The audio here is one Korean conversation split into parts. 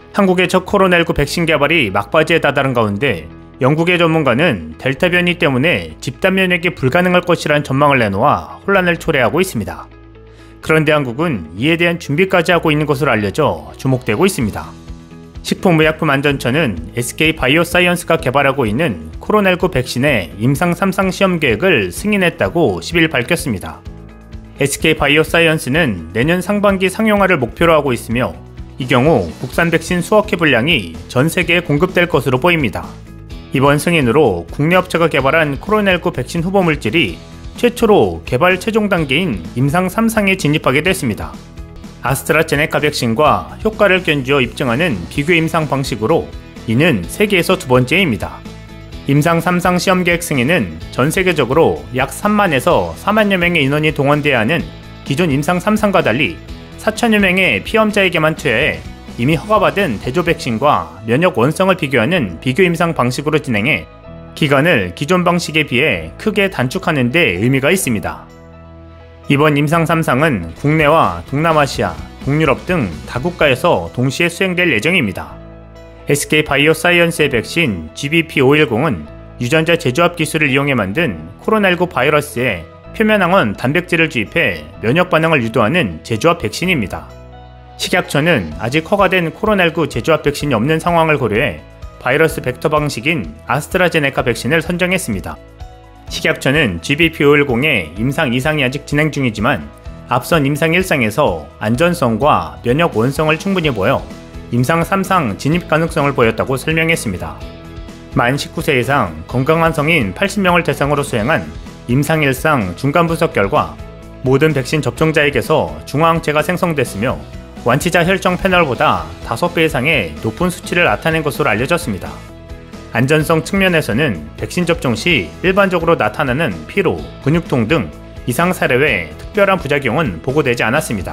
한국의 첫 코로나19 백신 개발이 막바지에 다다른 가운데 영국의 전문가는 델타 변이 때문에 집단 면역이 불가능할 것이란 전망을 내놓아 혼란을 초래하고 있습니다. 그런데 한국은 이에 대한 준비까지 하고 있는 것으로 알려져 주목되고 있습니다. 식품의약품안전처는 SK바이오사이언스가 개발하고 있는 코로나19 백신의 임상 3상 시험 계획을 승인했다고 10일 밝혔습니다. SK바이오사이언스는 내년 상반기 상용화를 목표로 하고 있으며 이 경우 국산 백신 수억 회 분량이 전 세계에 공급될 것으로 보입니다. 이번 승인으로 국내 업체가 개발한 코로나19 백신 후보 물질이 최초로 개발 최종 단계인 임상 3상에 진입하게 됐습니다. 아스트라제네카 백신과 효과를 견주어 입증하는 비교 임상 방식으로 이는 세계에서 두 번째입니다. 임상 3상 시험 계획 승인은 전 세계적으로 약 3만에서 4만여 명의 인원이 동원돼야 하는 기존 임상 3상과 달리 4천여 명의 피험자에게만 투여해 이미 허가받은 대조 백신과 면역 원성을 비교하는 비교 임상 방식으로 진행해 기간을 기존 방식에 비해 크게 단축하는 데 의미가 있습니다. 이번 임상 3상은 국내와 동남아시아, 동유럽 등 다국가에서 동시에 수행될 예정입니다. SK바이오사이언스의 백신 GBP510은 유전자 재조합 기술을 이용해 만든 코로나19 바이러스에 표면항원 단백질을 주입해 면역 반응을 유도하는 재조합 백신입니다. 식약처는 아직 허가된 코로나19 재조합 백신이 없는 상황을 고려해 바이러스 벡터 방식인 아스트라제네카 백신을 선정했습니다. 식약처는 GBP510의 임상 2상이 아직 진행 중이지만 앞선 임상 1상에서 안전성과 면역 원성을 충분히 보여 임상 3상 진입 가능성을 보였다고 설명했습니다. 만 19세 이상 건강한 성인 80명을 대상으로 수행한 임상 1상 중간 분석 결과 모든 백신 접종자에게서 중화항체가 생성됐으며 완치자 혈청 패널보다 5배 이상의 높은 수치를 나타낸 것으로 알려졌습니다. 안전성 측면에서는 백신 접종 시 일반적으로 나타나는 피로, 근육통 등 이상 사례 외 특별한 부작용은 보고되지 않았습니다.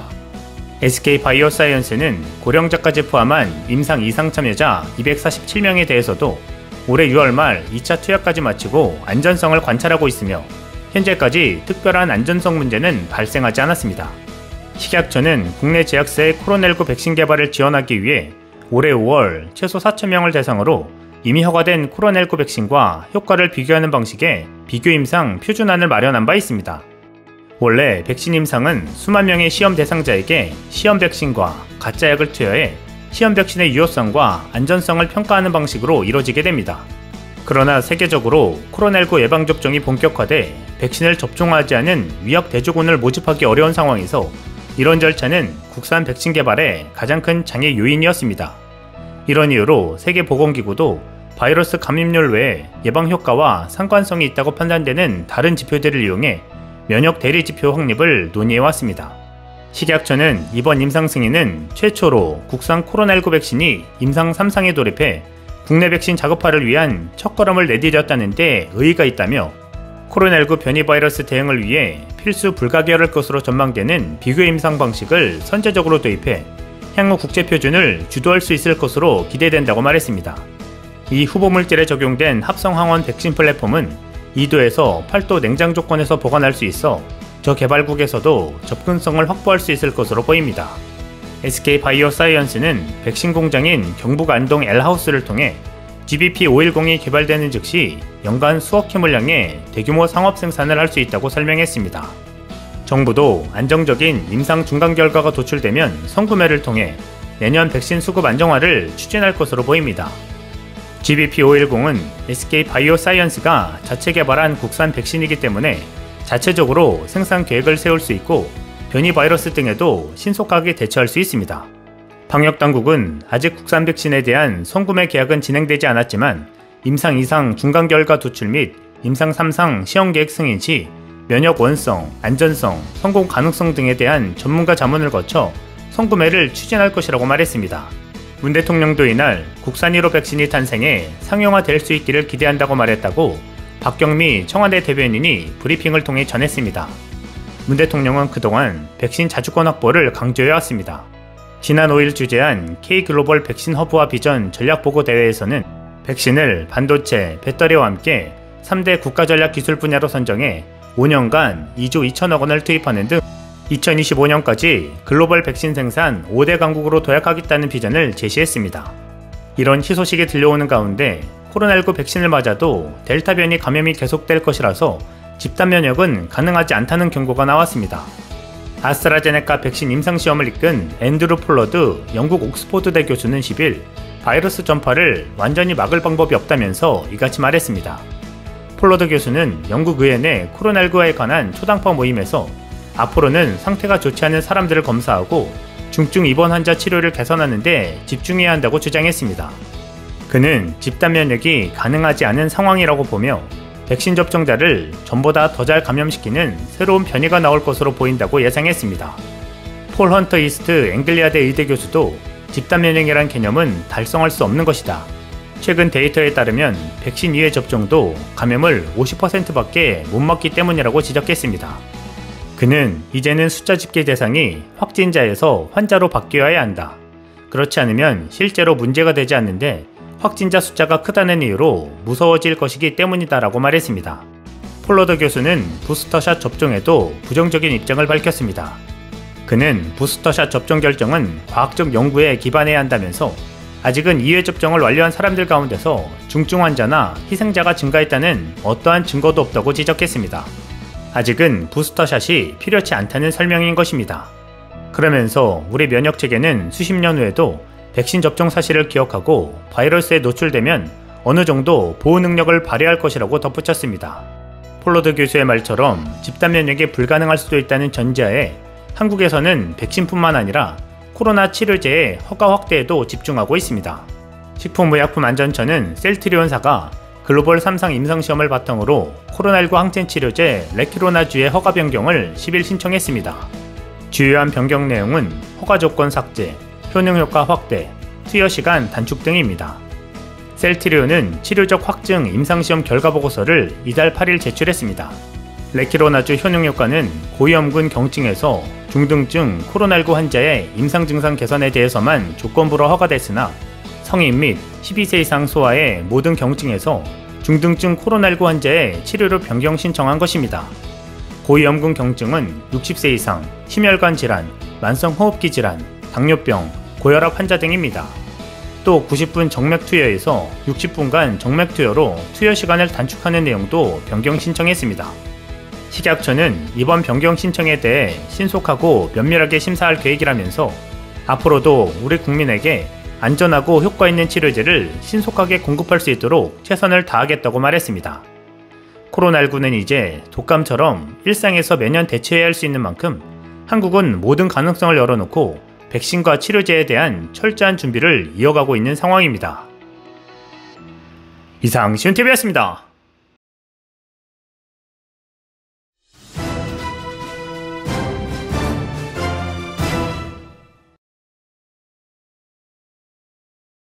SK바이오사이언스는 고령자까지 포함한 임상 2상 참여자 247명에 대해서도 올해 6월 말 2차 투약까지 마치고 안전성을 관찰하고 있으며 현재까지 특별한 안전성 문제는 발생하지 않았습니다. 식약처는 국내 제약사의 코로나19 백신 개발을 지원하기 위해 올해 5월 최소 4,000명을 대상으로 이미 허가된 코로나19 백신과 효과를 비교하는 방식의 비교 임상 표준안을 마련한 바 있습니다. 원래 백신 임상은 수만 명의 시험 대상자에게 시험 백신과 가짜약을 투여해 시험 백신의 유효성과 안전성을 평가하는 방식으로 이뤄지게 됩니다. 그러나 세계적으로 코로나19 예방접종이 본격화돼 백신을 접종하지 않은 위약 대조군을 모집하기 어려운 상황에서 이런 절차는 국산 백신 개발의 가장 큰 장애 요인이었습니다. 이런 이유로 세계보건기구도 바이러스 감염률 외에 예방 효과와 상관성이 있다고 판단되는 다른 지표들을 이용해 면역 대리 지표 확립을 논의해왔습니다. 식약처는 이번 임상 승인은 최초로 국산 코로나19 백신이 임상 3상에 돌입해 국내 백신 자급화를 위한 첫걸음을 내디뎠다는 데 의의가 있다며 코로나19 변이 바이러스 대응을 위해 필수 불가결할 것으로 전망되는 비교 임상 방식을 선제적으로 도입해 향후 국제표준을 주도할 수 있을 것으로 기대된다고 말했습니다. 이 후보 물질에 적용된 합성항원 백신 플랫폼은 2도에서 8도 냉장 조건에서 보관할 수 있어 저 개발국에서도 접근성을 확보할 수 있을 것으로 보입니다. SK바이오사이언스는 백신 공장인 경북 안동 L하우스를 통해 GBP510이 개발되는 즉시 연간 수억 회 물량의 대규모 상업 생산을 할 수 있다고 설명했습니다. 정부도 안정적인 임상 중간 결과가 도출되면 선구매를 통해 내년 백신 수급 안정화를 추진할 것으로 보입니다. GBP510은 SK바이오사이언스가 자체 개발한 국산 백신이기 때문에 자체적으로 생산 계획을 세울 수 있고 변이 바이러스 등에도 신속하게 대처할 수 있습니다. 방역당국은 아직 국산 백신에 대한 선구매 계약은 진행되지 않았지만 임상 2상 중간 결과 도출 및 임상 3상 시험 계획 승인 시 면역 원성, 안전성, 성공 가능성 등에 대한 전문가 자문을 거쳐 선구매를 추진할 것이라고 말했습니다. 문 대통령도 이날 국산 1호 백신이 탄생해 상용화될 수 있기를 기대한다고 말했다고 박경미 청와대 대변인이 브리핑을 통해 전했습니다. 문 대통령은 그동안 백신 자주권 확보를 강조해왔습니다. 지난 5일 주재한 K글로벌 백신 허브와 비전 전략보고대회에서는 백신을 반도체, 배터리와 함께 3대 국가전략 기술 분야로 선정해 5년간 2조 2천억 원을 투입하는 등 2025년까지 글로벌 백신 생산 5대 강국으로 도약하겠다는 비전을 제시했습니다. 이런 희소식이 들려오는 가운데 코로나19 백신을 맞아도 델타 변이 감염이 계속될 것이라서 집단 면역은 가능하지 않다는 경고가 나왔습니다. 아스트라제네카 백신 임상시험을 이끈 앤드루 폴러드 영국 옥스포드대 교수는 10일 바이러스 전파를 완전히 막을 방법이 없다면서 이같이 말했습니다. 폴러드 교수는 영국 의회 내 코로나19에 관한 초당파 모임에서 앞으로는 상태가 좋지 않은 사람들을 검사하고 중증 입원 환자 치료를 개선하는 데 집중해야 한다고 주장했습니다. 그는 집단 면역이 가능하지 않은 상황이라고 보며 백신 접종자를 전보다 더 잘 감염시키는 새로운 변이가 나올 것으로 보인다고 예상했습니다. 폴 헌터 이스트 앵글리아대 의대 교수도 집단 면역이란 개념은 달성할 수 없는 것이다. 최근 데이터에 따르면 백신 이외 접종도 감염을 50%밖에 못 막기 때문이라고 지적했습니다. 그는 이제는 숫자 집계 대상이 확진자에서 환자로 바뀌어야 한다. 그렇지 않으면 실제로 문제가 되지 않는데 확진자 숫자가 크다는 이유로 무서워질 것이기 때문이다라고 말했습니다. 폴러드 교수는 부스터샷 접종에도 부정적인 입장을 밝혔습니다. 그는 부스터샷 접종 결정은 과학적 연구에 기반해야 한다면서 아직은 2회 접종을 완료한 사람들 가운데서 중증 환자나 희생자가 증가했다는 어떠한 증거도 없다고 지적했습니다. 아직은 부스터샷이 필요치 않다는 설명인 것입니다. 그러면서 우리 면역체계는 수십 년 후에도 백신 접종 사실을 기억하고 바이러스에 노출되면 어느 정도 보호 능력을 발휘할 것이라고 덧붙였습니다. 폴러드 교수의 말처럼 집단 면역이 불가능할 수도 있다는 전제하에 한국에서는 백신뿐만 아니라 코로나 치료제의 허가 확대에도 집중하고 있습니다. 식품의약품안전처는 셀트리온사가 글로벌 3상 임상시험을 바탕으로 코로나19 항체 치료제 레키로나주의 허가 변경을 10일 신청했습니다. 주요한 변경 내용은 허가 조건 삭제, 효능효과 확대, 투여시간 단축 등입니다. 셀트리온은 치료적 확증 임상시험 결과보고서를 이달 8일 제출했습니다. 레키로나주 효능효과는 고위험군 경증에서 중등증 코로나19 환자의 임상증상 개선에 대해서만 조건부로 허가됐으나 성인 및 12세 이상 소아의 모든 경증에서 중등증 코로나19 환자의 치료를 변경 신청한 것입니다. 고위험군 경증은 60세 이상, 심혈관 질환, 만성호흡기 질환, 당뇨병, 고혈압 환자 등입니다. 또 90분 정맥투여에서 60분간 정맥투여로 투여 시간을 단축하는 내용도 변경 신청했습니다. 식약처는 이번 변경 신청에 대해 신속하고 면밀하게 심사할 계획이라면서 앞으로도 우리 국민에게 안전하고 효과 있는 치료제를 신속하게 공급할 수 있도록 최선을 다하겠다고 말했습니다. 코로나19는 이제 독감처럼 일상에서 매년 대처해야 할 수 있는 만큼 한국은 모든 가능성을 열어놓고 백신과 치료제에 대한 철저한 준비를 이어가고 있는 상황입니다. 이상 시온TV였습니다.